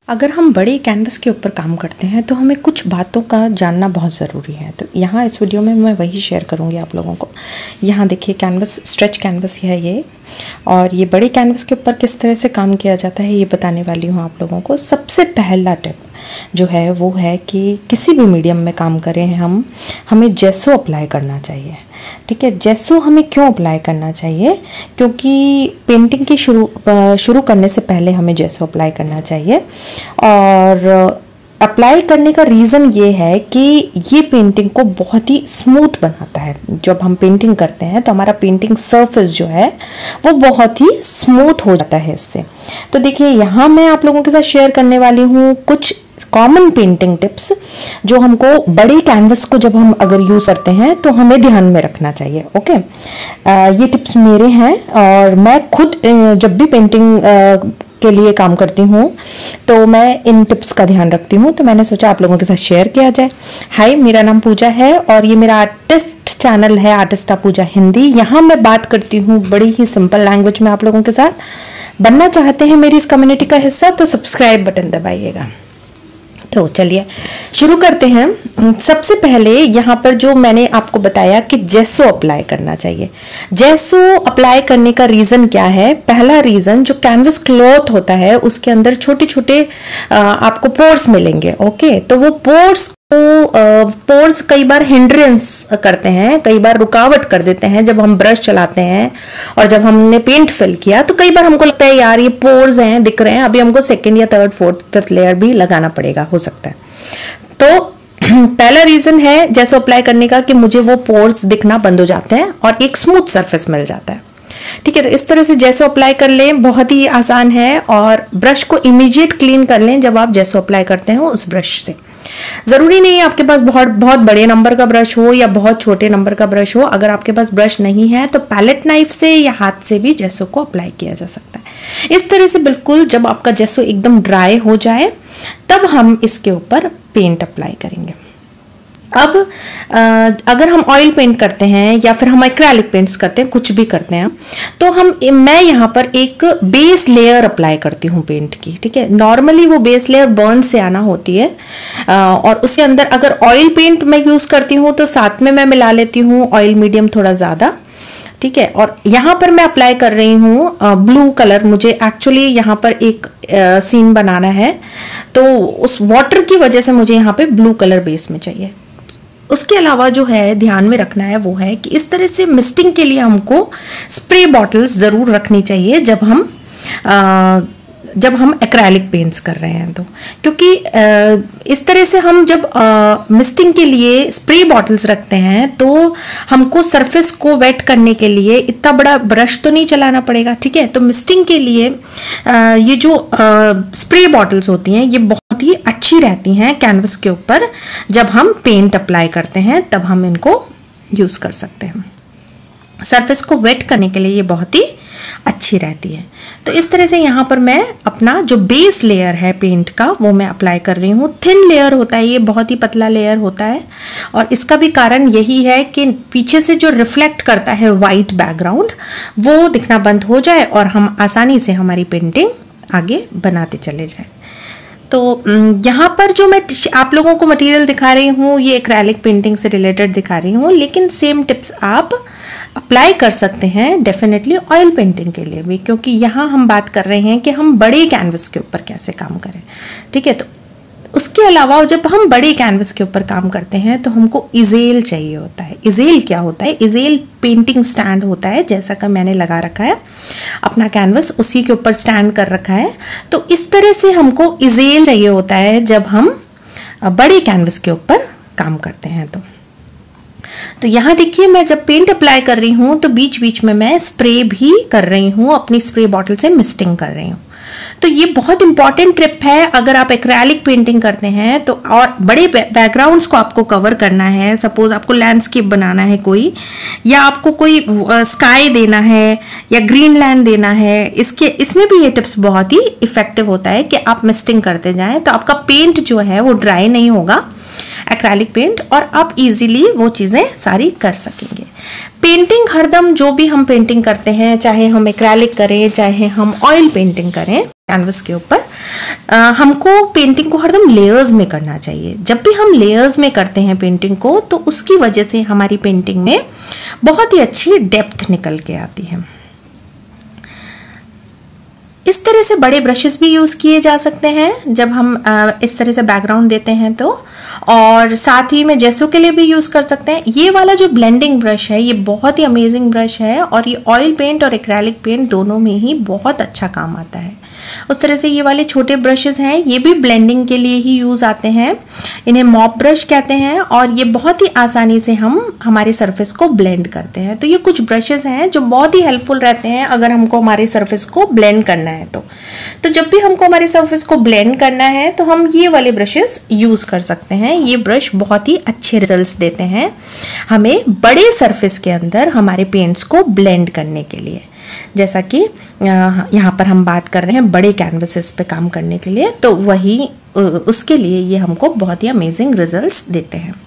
अगर हम बड़े कैनवस के ऊपर काम करते हैं तो हमें कुछ बातों का जानना बहुत ज़रूरी है। तो यहाँ इस वीडियो में मैं वही शेयर करूँगी आप लोगों को। यहाँ देखिए कैनवस, स्ट्रेच कैनवस है ये, और ये बड़े कैनवस के ऊपर किस तरह से काम किया जाता है ये बताने वाली हूँ आप लोगों को। सबसे पहला टिप जो है वो है कि किसी भी मीडियम में काम करें हमें जेसो अप्लाई करना चाहिए। ठीक है, जेसो हमें क्यों अप्लाई करना चाहिए? क्योंकि पेंटिंग की शुरू करने से पहले हमें जेसो अप्लाई करना चाहिए। और अप्लाई करने का रीज़न ये है कि ये पेंटिंग को बहुत ही स्मूथ बनाता है। जब हम पेंटिंग करते हैं तो हमारा पेंटिंग सरफेस जो है वो बहुत ही स्मूथ हो जाता है इससे। तो देखिए यहाँ मैं आप लोगों के साथ शेयर करने वाली हूँ कुछ कॉमन पेंटिंग टिप्स जो हमको बड़े कैनवस को जब हम अगर यूज़ करते हैं तो हमें ध्यान में रखना चाहिए। ओके, ये टिप्स मेरे हैं और मैं खुद जब भी पेंटिंग के लिए काम करती हूँ तो मैं इन टिप्स का ध्यान रखती हूँ, तो मैंने सोचा आप लोगों के साथ शेयर किया जाए। हाय, मेरा नाम पूजा है और ये मेरा आर्टिस्ट चैनल है, आर्टिस्टा पूजा हिंदी। यहाँ मैं बात करती हूँ बड़ी ही सिंपल लैंग्वेज में आप लोगों के साथ। बनना चाहते हैं मेरी इस कम्युनिटी का हिस्सा तो सब्सक्राइब बटन दबाइएगा। तो चलिए शुरू करते हैं। सबसे पहले यहाँ पर जो मैंने आपको बताया कि जेसो अप्लाई करना चाहिए। जेसो अप्लाई करने का रीज़न क्या है? पहला रीज़न, जो कैनवस क्लॉथ होता है उसके अंदर छोटे छोटे आपको पोर्स मिलेंगे। ओके, तो वो पोर्स कई बार हिंड्रेंस करते हैं, कई बार रुकावट कर देते हैं जब हम ब्रश चलाते हैं। और जब हमने पेंट फिल किया तो कई बार हमको लगता है यार ये पोर्स हैं, दिख रहे हैं, अभी हमको सेकंड या थर्ड फोर्थ फिफ्थ लेयर भी लगाना पड़ेगा, हो सकता है। तो पहला रीजन है जैसे अप्लाई करने का कि मुझे वो पोर्स दिखना बंद हो जाते हैं और एक स्मूथ सरफेस मिल जाता है। ठीक है, तो इस तरह से जैसो अप्लाई कर लें, बहुत ही आसान है। और ब्रश को इमीडिएट क्लीन कर लें जब आप जैसो अप्लाई करते हैं उस ब्रश से। जरूरी नहीं है आपके पास बहुत बड़े नंबर का ब्रश हो या बहुत छोटे नंबर का ब्रश हो। अगर आपके पास ब्रश नहीं है तो पैलेट नाइफ से या हाथ से भी जेसो को अप्लाई किया जा सकता है। इस तरह से बिल्कुल जब आपका जेसो एकदम ड्राई हो जाए तब हम इसके ऊपर पेंट अप्लाई करेंगे। अब अगर हम ऑयल पेंट करते हैं या फिर हम एक्रेलिक पेंट्स करते हैं, कुछ भी करते हैं, तो मैं यहाँ पर एक बेस लेयर अप्लाई करती हूँ पेंट की। ठीक है, नॉर्मली वो बेस लेयर बर्न से आना होती है और उसके अंदर अगर ऑयल पेंट मैं यूज़ करती हूँ तो साथ में मैं मिला लेती हूँ ऑयल मीडियम थोड़ा ज़्यादा। ठीक है, और यहाँ पर मैं अप्लाई कर रही हूँ ब्लू कलर। मुझे एक्चुअली यहाँ पर एक सीन बनाना है तो उस वाटर की वजह से मुझे यहाँ पे ब्लू कलर बेस में चाहिए। उसके अलावा जो है ध्यान में रखना है वो है कि इस तरह से मिस्टिंग के लिए हमको स्प्रे बॉटल्स ज़रूर रखनी चाहिए जब हम एक्रेलिक पेंट्स कर रहे हैं तो, क्योंकि इस तरह से हम जब मिस्टिंग के लिए स्प्रे बॉटल्स रखते हैं तो हमको सरफेस को वेट करने के लिए इतना बड़ा ब्रश तो नहीं चलाना पड़ेगा। ठीक है, तो मिस्टिंग के लिए ये जो स्प्रे बॉटल्स होती हैं ये बहुत ही अच्छी रहती हैं कैनवस के ऊपर। जब हम पेंट अप्लाई करते हैं तब हम इनको यूज़ कर सकते हैं। सरफेस को वेट करने के लिए ये बहुत ही अच्छी रहती है। तो इस तरह से यहाँ पर मैं अपना जो बेस लेयर है पेंट का वो मैं अप्लाई कर रही हूँ। थिन लेयर होता है ये, बहुत ही पतला लेयर होता है और इसका भी कारण यही है कि पीछे से जो रिफ्लेक्ट करता है वाइट बैकग्राउंड वो दिखना बंद हो जाए और हम आसानी से हमारी पेंटिंग आगे बनाते चले जाएं। तो यहाँ पर जो मैं आप लोगों को मटेरियल दिखा रही हूँ ये एक्रेलिक पेंटिंग से रिलेटेड दिखा रही हूँ, लेकिन सेम टिप्स आप अप्लाई कर सकते हैं डेफिनेटली ऑयल पेंटिंग के लिए भी, क्योंकि यहाँ हम बात कर रहे हैं कि हम बड़े कैनवस के ऊपर कैसे काम करें। ठीक है, तो उसके अलावा जब हम बड़े कैनवस के ऊपर काम करते हैं तो हमको इजेल चाहिए होता है। इजेल क्या होता है? इजेल पेंटिंग स्टैंड होता है, जैसा कि मैंने लगा रखा है अपना कैनवस उसी के ऊपर स्टैंड कर रखा है। तो इस तरह से हमको इजेल चाहिए होता है जब हम बड़े कैनवस के ऊपर काम करते हैं। तो यहाँ देखिए मैं जब पेंट अप्लाई कर रही हूँ तो बीच बीच में मैं स्प्रे भी कर रही हूँ, अपनी स्प्रे बॉटल से मिस्टिंग कर रही हूँ। तो ये बहुत इंपॉर्टेंट ट्रिप है अगर आप एक्रेलिक पेंटिंग करते हैं तो, और बड़े बैकग्राउंड्स को आपको कवर करना है। सपोज आपको लैंडस्केप बनाना है कोई, या आपको कोई स्काई देना है या ग्रीन लैंड देना है, इसमें भी ये टिप्स बहुत ही इफेक्टिव होता है कि आप मिस्टिंग करते जाएं तो आपका पेंट जो है वो ड्राई नहीं होगा, एक्रेलिक पेंट, और आप इजीली वो चीज़ें सारी कर सकेंगे। पेंटिंग हरदम जो भी हम पेंटिंग करते हैं, चाहे हम एक्रेलिक करें चाहे हम ऑयल पेंटिंग करें कैनवस के ऊपर, हमको पेंटिंग को हरदम लेयर्स में करना चाहिए। जब भी हम लेयर्स में करते हैं पेंटिंग को, तो उसकी वजह से हमारी पेंटिंग में बहुत ही अच्छी डेप्थ निकल के आती है। इस तरह से बड़े ब्रशेस भी यूज़ किए जा सकते हैं जब हम इस तरह से बैकग्राउंड देते हैं तो, और साथ ही में जेसो के लिए भी यूज़ कर सकते हैं। ये वाला जो ब्लेंडिंग ब्रश है ये बहुत ही अमेजिंग ब्रश है और ये ऑयल पेंट और एक्रेलिक पेंट दोनों में ही बहुत अच्छा काम आता है। उस तरह से ये वाले छोटे ब्रशेस हैं, ये भी ब्लेंडिंग के लिए ही यूज़ आते हैं। इन्हें मॉप ब्रश कहते हैं और ये बहुत ही आसानी से हम हमारे सरफेस को ब्लेंड करते हैं। तो ये कुछ ब्रशेस हैं जो बहुत ही हेल्पफुल रहते हैं अगर हमको हमारे सरफेस को ब्लेंड करना है तो जब भी हमको हमारे सरफेस को ब्लेंड करना है तो हम ये वाले ब्रशेस यूज़ कर सकते हैं। ये ब्रश बहुत ही अच्छे रिजल्ट्स देते हैं हमें बड़े सरफेस के अंदर हमारे पेंट्स को ब्लेंड करने के लिए। जैसा कि यहाँ पर हम बात कर रहे हैं बड़े कैनवसेस पे काम करने के लिए, तो वही उसके लिए ये हमको बहुत ही अमेजिंग रिजल्ट्स देते हैं।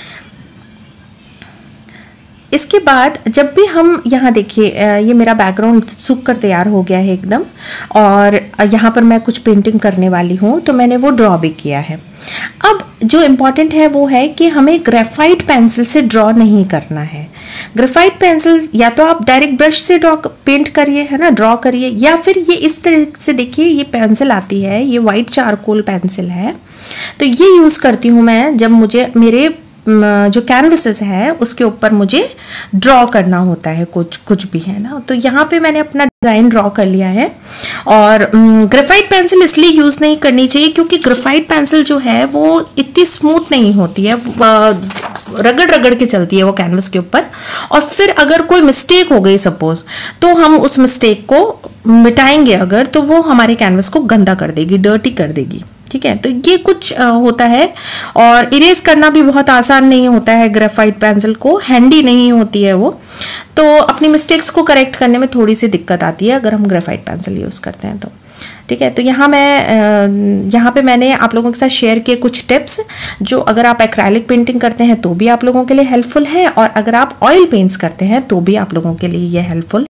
इसके बाद जब भी हम यहाँ देखिए, ये मेरा बैकग्राउंड सूख कर तैयार हो गया है एकदम, और यहाँ पर मैं कुछ पेंटिंग करने वाली हूँ तो मैंने वो ड्रॉ भी किया है। अब जो इम्पॉर्टेंट है वो है कि हमें ग्रेफाइट पेंसिल से ड्रॉ नहीं करना है। ग्रेफाइट पेंसिल या तो आप डायरेक्ट ब्रश से पेंट करिए, है ना, ड्रॉ करिए, या फिर ये इस तरह से देखिए ये पेंसिल आती है, ये वाइट चारकोल पेंसिल है। तो ये यूज़ करती हूँ मैं जब मुझे मेरे जो कैनवसेस है उसके ऊपर मुझे ड्रॉ करना होता है कुछ भी, है ना। तो यहाँ पे मैंने अपना डिज़ाइन ड्रॉ कर लिया है। और ग्रेफाइट पेंसिल इसलिए यूज़ नहीं करनी चाहिए क्योंकि ग्रेफाइट पेंसिल जो है वो इतनी स्मूथ नहीं होती है, रगड़ रगड़ के चलती है वो कैनवस के ऊपर, और फिर अगर कोई मिस्टेक हो गई सपोज, तो हम उस मिस्टेक को मिटाएंगे अगर, तो वो हमारे कैनवस को गंदा कर देगी, डर्टी कर देगी। ठीक है, तो ये कुछ होता है। और इरेज करना भी बहुत आसान नहीं होता है ग्रेफाइट पेंसिल को, हैंडी नहीं होती है वो, तो अपनी मिस्टेक्स को करेक्ट करने में थोड़ी सी दिक्कत आती है अगर हम ग्रेफाइट पेंसिल यूज़ करते हैं तो। ठीक है, तो यहाँ पे मैंने आप लोगों के साथ शेयर किए कुछ टिप्स जो अगर आप एक्रेलिक पेंटिंग करते हैं तो भी आप लोगों के लिए हेल्पफुल है, और अगर आप ऑयल पेंट्स करते हैं तो भी आप लोगों के लिए ये हेल्पफुल